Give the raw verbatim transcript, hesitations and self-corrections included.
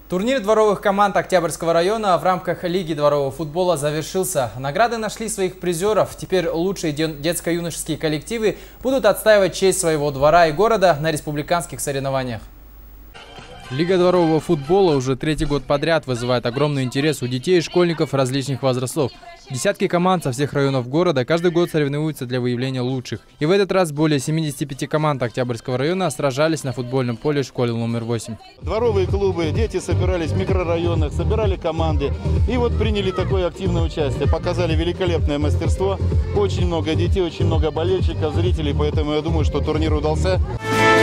Турнир дворовых команд Октябрьского района в рамках Лиги дворового футбола завершился. Награды нашли своих призеров. Теперь лучшие детско-юношеские коллективы будут отстаивать честь своего двора и города на республиканских соревнованиях. Лига дворового футбола уже третий год подряд вызывает огромный интерес у детей и школьников различных возрастов. Десятки команд со всех районов города каждый год соревнуются для выявления лучших. И в этот раз более семидесяти пяти команд Октябрьского района сражались на футбольном поле школы номер восемь. Дворовые клубы, дети собирались в микрорайонах, собирали команды. И вот приняли такое активное участие. Показали великолепное мастерство. Очень много детей, очень много болельщиков, зрителей. Поэтому я думаю, что турнир удался.